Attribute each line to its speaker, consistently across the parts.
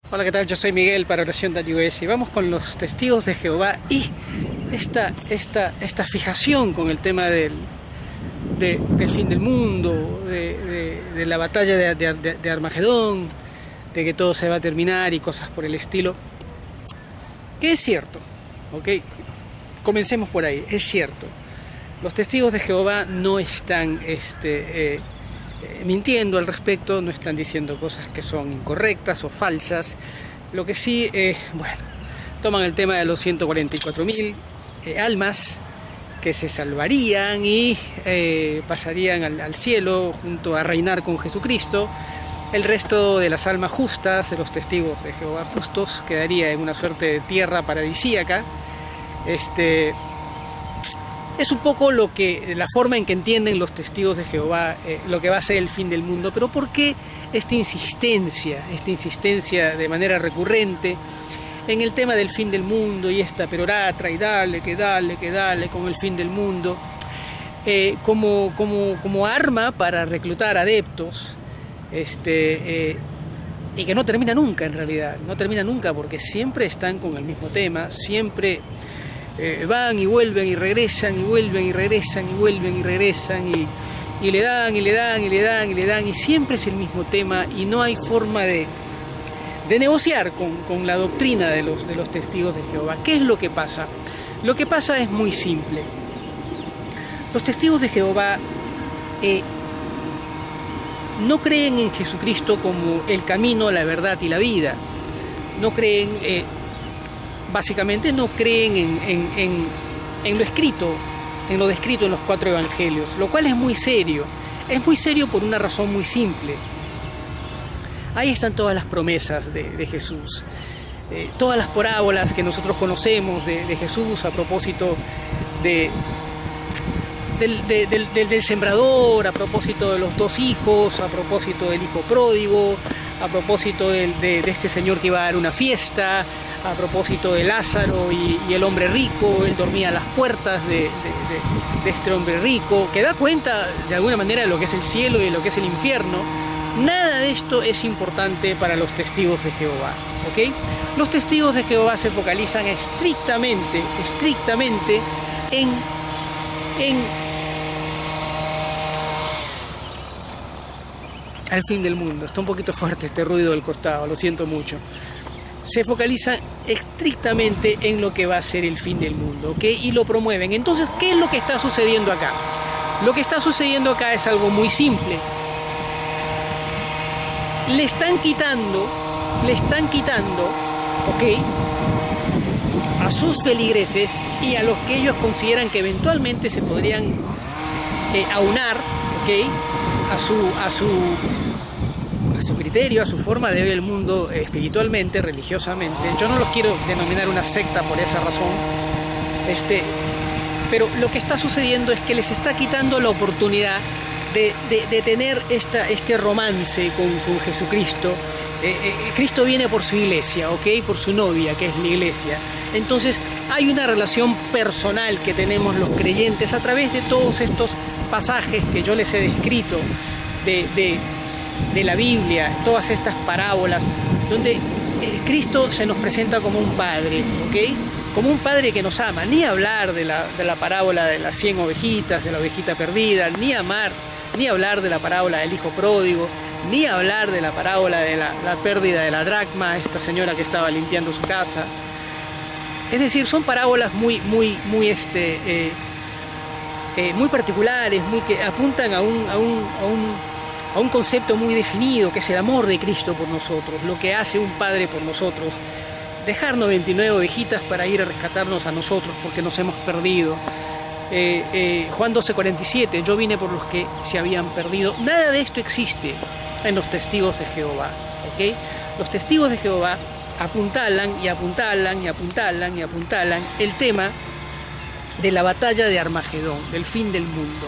Speaker 1: Hola, ¿qué tal? Yo soy Miguel para Oración de US y vamos con los testigos de Jehová y esta fijación con el tema del fin del mundo, de la batalla de Armagedón, de que todo se va a terminar y cosas por el estilo, que es cierto, ¿ok? Comencemos por ahí, es cierto. Los testigos de Jehová no están mintiendo al respecto, no están diciendo cosas que son incorrectas o falsas. Lo que sí, toman el tema de los 144.000 almas que se salvarían y pasarían al cielo junto a reinar con Jesucristo. El resto de las almas justas, de los testigos de Jehová justos, quedaría en una suerte de tierra paradisíaca. Es un poco la forma en que entienden los testigos de Jehová lo que va a ser el fin del mundo. Pero ¿por qué esta insistencia de manera recurrente en el tema del fin del mundo y esta peroratra y dale con el fin del mundo como arma para reclutar adeptos y que no termina nunca? En realidad no termina nunca, porque siempre están con el mismo tema, siempre van y vuelven y regresan y vuelven y regresan y vuelven y regresan y le dan y le dan y le dan y le dan, y siempre es el mismo tema y no hay forma de negociar con la doctrina de los testigos de Jehová. ¿Qué es lo que pasa? Lo que pasa es muy simple. Los testigos de Jehová no creen en Jesucristo como el camino, la verdad y la vida. No creen, básicamente no creen en lo escrito, en lo descrito en los 4 evangelios, lo cual es muy serio. Es muy serio por una razón muy simple. Ahí están todas las promesas de Jesús, todas las parábolas que nosotros conocemos de Jesús a propósito del sembrador, a propósito de los 2 hijos, a propósito del hijo pródigo, a propósito de este señor que iba a dar una fiesta, a propósito de Lázaro y el hombre rico. Él dormía a las puertas de este hombre rico, que da cuenta de alguna manera de lo que es el cielo y de lo que es el infierno. Nada de esto es importante para los testigos de Jehová, ¿ok? Los testigos de Jehová se focalizan estrictamente en al fin del mundo. Está un poquito fuerte este ruido del costado, lo siento mucho. Se focalizan estrictamente en lo que va a ser el fin del mundo, ¿ok? Y lo promueven. Entonces, ¿qué es lo que está sucediendo acá? Lo que está sucediendo acá es algo muy simple. Le están quitando, ¿ok?, a sus feligreses y a los que ellos consideran que eventualmente se podrían aunar, ¿ok?, a su criterio, a su forma de ver el mundo espiritualmente, religiosamente. Yo no los quiero denominar una secta por esa razón, pero lo que está sucediendo es que les está quitando la oportunidad de tener este romance con Jesucristo. Cristo viene por su iglesia, ¿ok?, por su novia, que es la iglesia. Entonces hay una relación personal que tenemos los creyentes a través de todos estos pasajes que yo les he descrito de la Biblia, todas estas parábolas, donde Cristo se nos presenta como un padre, ¿ok?, como un padre que nos ama. Ni hablar de la parábola de las 100 ovejitas, de la ovejita perdida, ni hablar de la parábola del hijo pródigo, ni hablar de la parábola de la pérdida de la dracma, esta señora que estaba limpiando su casa. Es decir, son parábolas muy particulares, que apuntan a un concepto muy definido, que es el amor de Cristo por nosotros, lo que hace un padre por nosotros, dejar 99 ovejitas para ir a rescatarnos a nosotros porque nos hemos perdido. Juan 12:47, yo vine por los que se habían perdido. Nada de esto existe en los testigos de Jehová, ¿ok? Los testigos de Jehová apuntalan el tema de la batalla de Armagedón, del fin del mundo.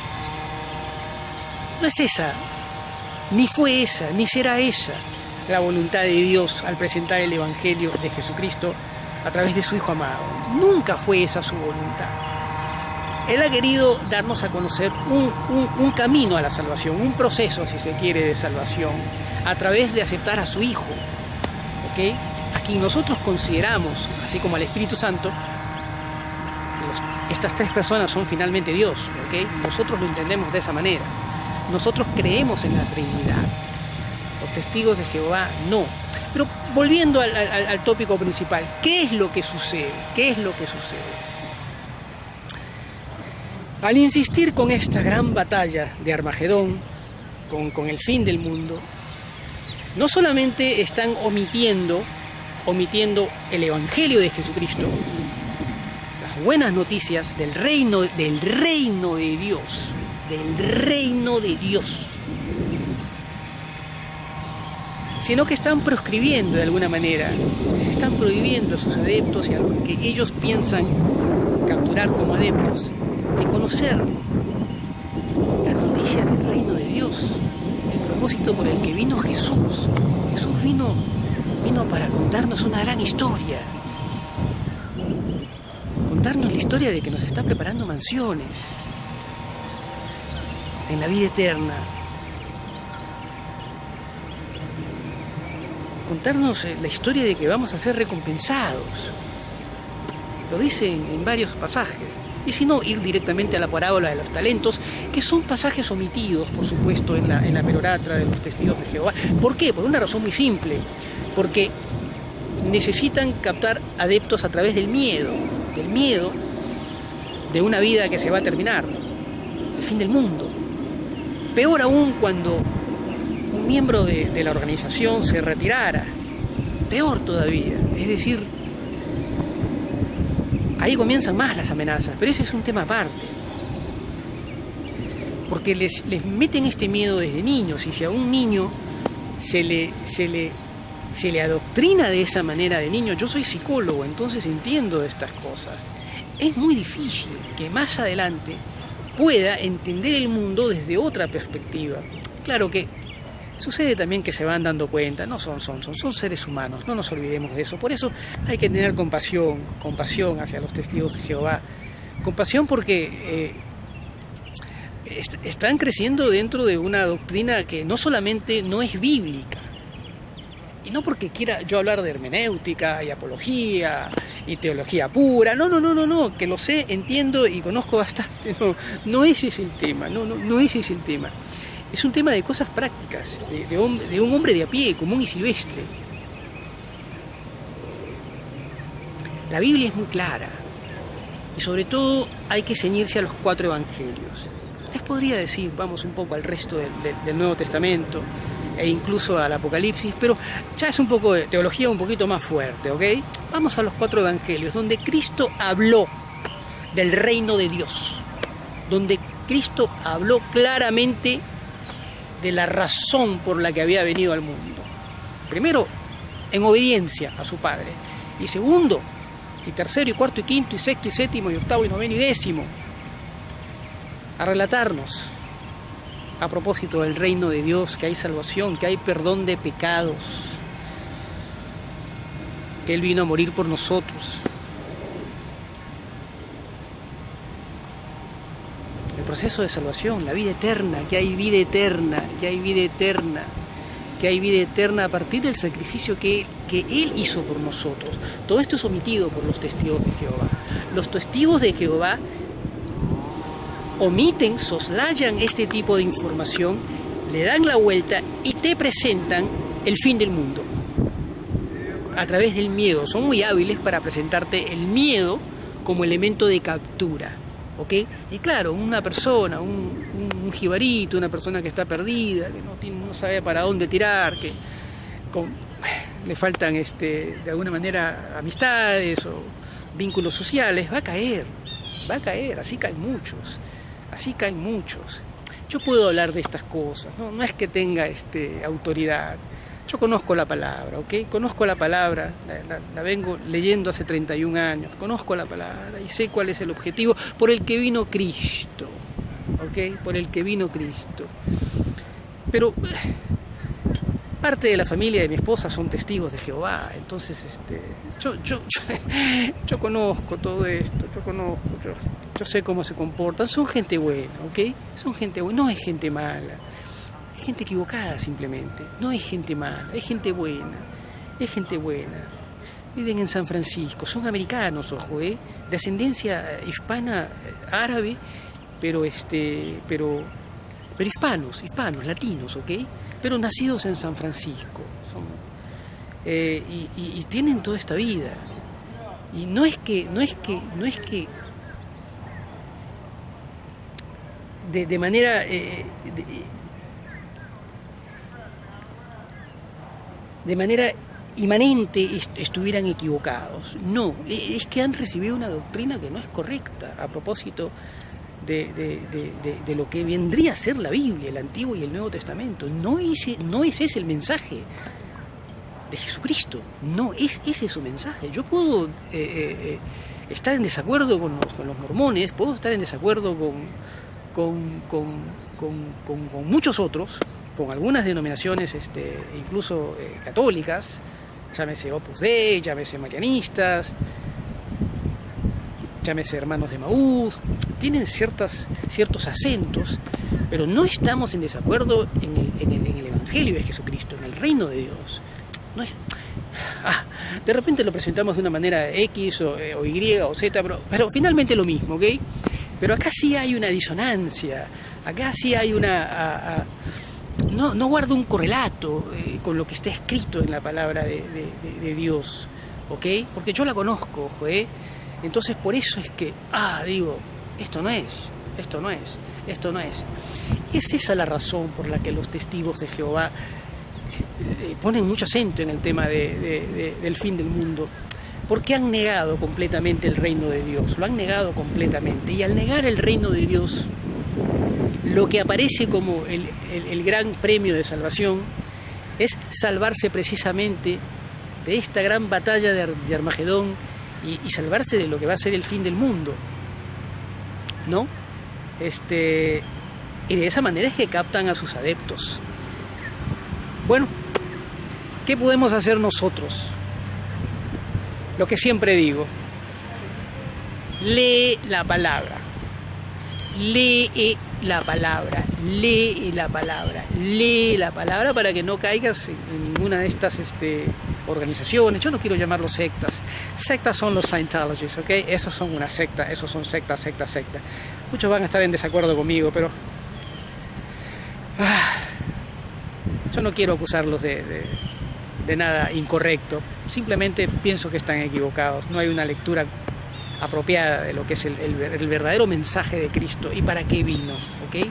Speaker 1: No es esa, ni fue esa, ni será esa la voluntad de Dios al presentar el Evangelio de Jesucristo a través de su Hijo amado. Nunca fue esa su voluntad. Él ha querido darnos a conocer un camino a la salvación, un proceso, si se quiere, de salvación, a través de aceptar a su Hijo, ¿ok? A quien nosotros consideramos, así como al Espíritu Santo, estas tres personas son finalmente Dios, ¿ok? Nosotros lo entendemos de esa manera. Nosotros creemos en la Trinidad. Los testigos de Jehová no. Pero volviendo al tópico principal, ¿qué es lo que sucede? ¿Qué es lo que sucede? Al insistir con esta gran batalla de Armagedón, con el fin del mundo, no solamente están omitiendo el Evangelio de Jesucristo, las buenas noticias del reino de Dios, sino que están proscribiendo de alguna manera, se están prohibiendo a sus adeptos y a los que ellos piensan capturar como adeptos, de conocer las noticias del reino de Dios, el propósito por el que vino Jesús. Jesús vino para contarnos una gran historia, contarnos la historia de que nos está preparando mansiones en la vida eterna, contarnos la historia de que vamos a ser recompensados. Lo dice en varios pasajes. Y si no, ir directamente a la parábola de los talentos, que son pasajes omitidos, por supuesto, en la peroratra de los testigos de Jehová. ¿Por qué? Por una razón muy simple. Porque necesitan captar adeptos a través del miedo de una vida que se va a terminar, el fin del mundo. Peor aún cuando un miembro de la organización se retirara. Peor todavía. Es decir, ahí comienzan más las amenazas, pero ese es un tema aparte. Porque les meten este miedo desde niños, y si a un niño se le adoctrina de esa manera de niño, yo soy psicólogo, entonces entiendo estas cosas. Es muy difícil que más adelante pueda entender el mundo desde otra perspectiva. Claro que sucede también que se van dando cuenta, no son seres humanos, no nos olvidemos de eso. Por eso hay que tener compasión hacia los testigos de Jehová. Compasión porque están creciendo dentro de una doctrina que no solamente no es bíblica, y no porque quiera yo hablar de hermenéutica y apología y teología pura, no, que lo sé, entiendo y conozco bastante, no ese es el tema, no ese es el tema. Es un tema de cosas prácticas, de un hombre de a pie, común y silvestre. La Biblia es muy clara, y sobre todo hay que ceñirse a los 4 evangelios. Les podría decir, vamos un poco al resto del Nuevo Testamento, e incluso al Apocalipsis, pero ya es un poco de teología un poquito más fuerte, ¿ok? Vamos a los 4 evangelios, donde Cristo habló del reino de Dios, donde Cristo habló claramente de la razón por la que había venido al mundo. Primero, en obediencia a su Padre. Y segundo, y tercero, y cuarto, y quinto, y sexto, y séptimo, y octavo, y noveno, y décimo, a relatarnos a propósito del reino de Dios, que hay salvación, que hay perdón de pecados, que Él vino a morir por nosotros. El proceso de salvación, la vida eterna, que hay vida eterna, que hay vida eterna, que hay vida eterna a partir del sacrificio que Él hizo por nosotros. Todo esto es omitido por los testigos de Jehová. Los testigos de Jehová omiten, soslayan este tipo de información, le dan la vuelta y te presentan el fin del mundo a través del miedo. Son muy hábiles para presentarte el miedo como elemento de captura, ¿ok? Y claro, una persona, un jibarito, una persona que está perdida, que no sabe para dónde tirar, que le faltan de alguna manera amistades o vínculos sociales, va a caer, así caen muchos. Yo puedo hablar de estas cosas, no es que tenga autoridad. Yo conozco la palabra, ¿ok? Conozco la palabra, la vengo leyendo hace 31 años, conozco la palabra y sé cuál es el objetivo por el que vino Cristo, ¿ok? Por el que vino Cristo. Pero parte de la familia de mi esposa son testigos de Jehová, entonces yo conozco todo esto, yo sé cómo se comportan, son gente buena, ¿ok? Son gente buena, no es gente mala, es gente equivocada simplemente, no es gente mala, es gente buena, es gente buena. Viven en San Francisco, son americanos, ojo, de ascendencia hispana, árabe, pero hispanos, latinos, ¿ok? Pero nacidos en San Francisco. Y tienen toda esta vida. Y no es que de manera de manera inmanente estuvieran equivocados. No, es que han recibido una doctrina que no es correcta a propósito de lo que vendría a ser la Biblia, el Antiguo y el Nuevo Testamento. No es ese el mensaje de Jesucristo, no es ese su mensaje. Yo puedo estar en desacuerdo con los mormones, puedo estar en desacuerdo con muchos otros, con algunas denominaciones incluso católicas, llámese Opus Dei, llámese marianistas, llámese hermanos de Maús, tienen ciertos acentos, pero no estamos en desacuerdo en el Evangelio de Jesucristo, en el reino de Dios. No es, de repente lo presentamos de una manera X o Y o Z, pero finalmente lo mismo, ¿ok? Pero acá sí hay una disonancia, acá sí hay una... no guarda un correlato con lo que está escrito en la palabra de Dios, ¿ok? Porque yo la conozco, ojo, Entonces por eso es que, digo, esto no es. Y es esa la razón por la que los testigos de Jehová ponen mucho acento en el tema del fin del mundo, porque han negado completamente el reino de Dios, lo han negado completamente, y al negar el reino de Dios, lo que aparece como el gran premio de salvación es salvarse precisamente de esta gran batalla de Armagedón y salvarse de lo que va a ser el fin del mundo, ¿no? Y de esa manera es que captan a sus adeptos. Bueno, ¿qué podemos hacer nosotros? Lo que siempre digo, lee la palabra, lee la palabra para que no caigas en ninguna de estas organizaciones. Yo no quiero llamarlos sectas. Sectas son los Scientologists, ¿ok? Esos son una secta, esos son secta. Muchos van a estar en desacuerdo conmigo, pero yo no quiero acusarlos de nada incorrecto. Simplemente pienso que están equivocados. No hay una lectura apropiada de lo que es el verdadero mensaje de Cristo y para qué vino, ¿ok?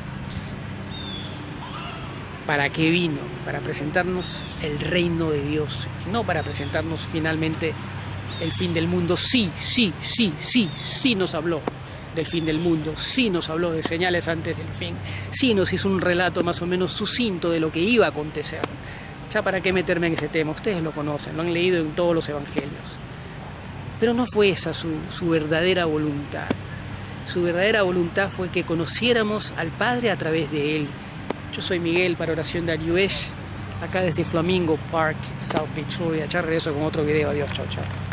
Speaker 1: ¿Para qué vino? Para presentarnos el reino de Dios, no para presentarnos finalmente el fin del mundo. Sí nos habló del fin del mundo, sí nos habló de señales antes del fin, sí nos hizo un relato más o menos sucinto de lo que iba a acontecer. Ya para qué meterme en ese tema, ustedes lo conocen, lo han leído en todos los evangelios. Pero no fue esa su verdadera voluntad. Su verdadera voluntad fue que conociéramos al Padre a través de Él. Yo soy Miguel para Oración de Ariuesh, acá desde Flamingo Park, South Beach, Florida. Ya regreso con otro video. Adiós, chao.